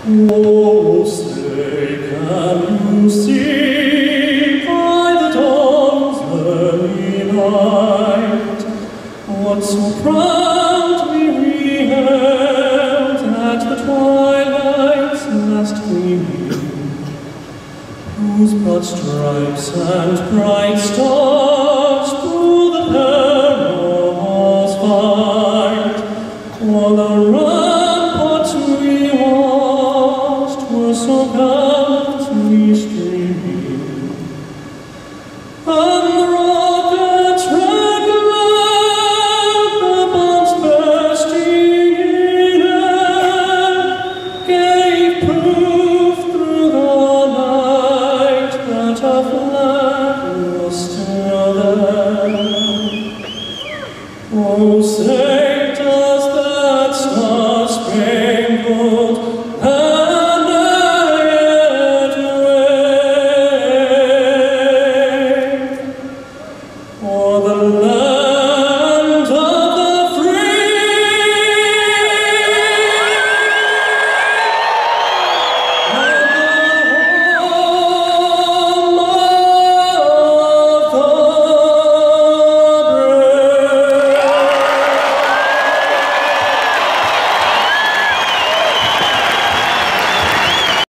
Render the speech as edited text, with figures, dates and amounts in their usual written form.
Oh, say, can you see by the dawn's early light what so proudly we held at the twilight's last gleaming, whose broad stripes and bright stars through the perilous fight o'er the ramparts we watched were so gallantly streaming, and the rocket's red glare, the bombs bursting in air, gave proof through the night that our flag was still there. Oh, say, does that star-spangled